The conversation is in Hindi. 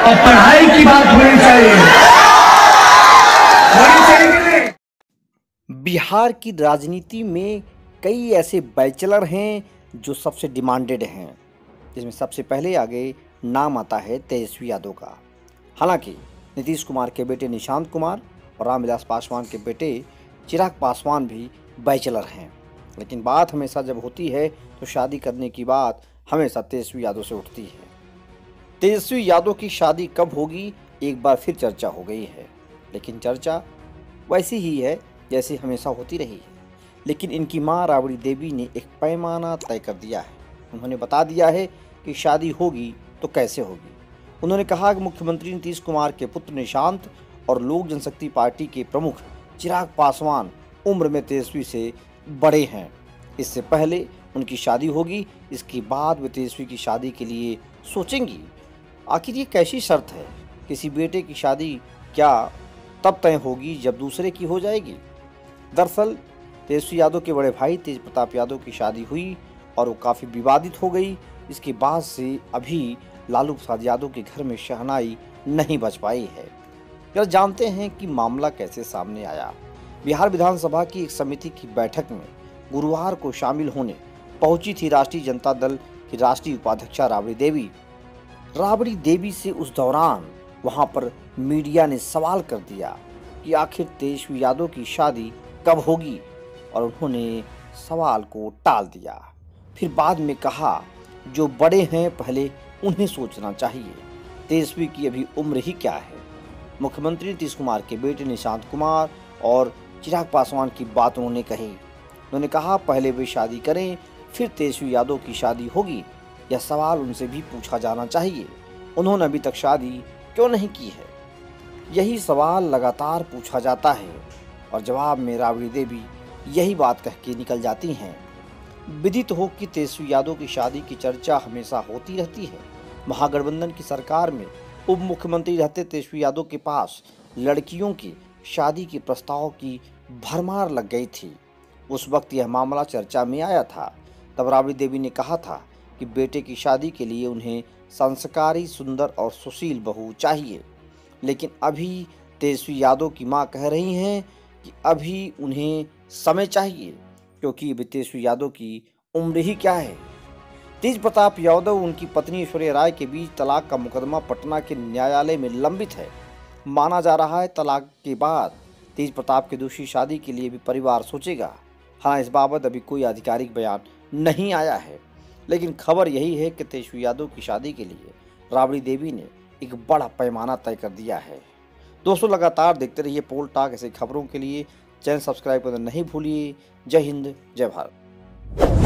और पढ़ाई की बात होनी चाहिए कि नहीं? बिहार की राजनीति में कई ऐसे बैचलर हैं जो सबसे डिमांडेड हैं, जिसमें सबसे पहले आगे नाम आता है तेजस्वी यादव का। हालांकि नीतीश कुमार के बेटे निशांत कुमार और रामविलास पासवान के बेटे चिराग पासवान भी बैचलर हैं, लेकिन बात हमेशा जब होती है तो शादी करने की बात हमेशा तेजस्वी यादव से उठती है। तेजस्वी यादव की शादी कब होगी, एक बार फिर चर्चा हो गई है, लेकिन चर्चा वैसी ही है जैसे हमेशा होती रही है। लेकिन इनकी मां राबड़ी देवी ने एक पैमाना तय कर दिया है। उन्होंने बता दिया है कि शादी होगी तो कैसे होगी। उन्होंने कहा कि मुख्यमंत्री नीतीश कुमार के पुत्र निशांत और लोक जनशक्ति पार्टी के प्रमुख चिराग पासवान उम्र में तेजस्वी से बड़े हैं। इससे पहले उनकी शादी होगी, इसके बाद वे तेजस्वी की शादी के लिए सोचेंगी। आखिर ये कैसी शर्त है? किसी बेटे की शादी क्या तब तय होगी जब दूसरे की हो जाएगी? दरअसल तेजस्वी यादव के बड़े भाई तेज प्रताप यादव की शादी हुई और वो काफ़ी विवादित हो गई। इसके बाद से अभी लालू प्रसाद यादव के घर में शहनाई नहीं बज पाई है। जरा जानते हैं कि मामला कैसे सामने आया। बिहार विधानसभा की एक समिति की बैठक में गुरुवार को शामिल होने पहुंची थी राष्ट्रीय जनता दल की राष्ट्रीय उपाध्यक्षा राबड़ी देवी से उस दौरान वहां पर मीडिया ने सवाल कर दिया कि आखिर तेजस्वी यादव की शादी कब होगी, और उन्होंने सवाल को टाल दिया। फिर बाद में कहा जो बड़े हैं पहले उन्हें सोचना चाहिए, तेजस्वी की अभी उम्र ही क्या है। मुख्यमंत्री नीतीश कुमार के बेटे निशांत कुमार और चिराग पासवान की बात उन्होंने कही। उन्होंने कहा पहले वे शादी करें फिर तेजस्वी यादव की शादी होगी। यह सवाल उनसे भी पूछा जाना चाहिए, उन्होंने अभी तक शादी क्यों नहीं की है। यही सवाल लगातार पूछा जाता है और जवाब में राबड़ी देवी यही बात कह के निकल जाती हैं। विदित हो कि तेजस्वी यादव की शादी की चर्चा हमेशा होती रहती है। महागठबंधन की सरकार में उप मुख्यमंत्री रहते तेजस्वी यादव के पास लड़कियों की शादी के प्रस्ताव की भरमार लग गई थी। उस वक्त यह मामला चर्चा में आया था। तब राबड़ी देवी ने कहा था कि बेटे की शादी के लिए उन्हें संस्कारी, सुंदर और सुशील बहू चाहिए। लेकिन अभी तेजस्वी यादव की मां कह रही हैं कि अभी उन्हें समय चाहिए, क्योंकि अभी तेजस्वी यादव की उम्र ही क्या है। तेज प्रताप यादव उनकी पत्नी ऐश्वर्या राय के बीच तलाक का मुकदमा पटना के न्यायालय में लंबित है। माना जा रहा है तलाक के बाद तेज प्रताप की दूसरी शादी के लिए भी परिवार सोचेगा। हाँ, इस बाबत अभी कोई आधिकारिक बयान नहीं आया है, लेकिन खबर यही है कि तेजस्वी यादव की शादी के लिए राबड़ी देवी ने एक बड़ा पैमाना तय कर दिया है। दोस्तों, लगातार देखते रहिए पोल टॉक। ऐसे खबरों के लिए चैनल सब्सक्राइब करना नहीं भूलिए। जय हिंद, जय भारत।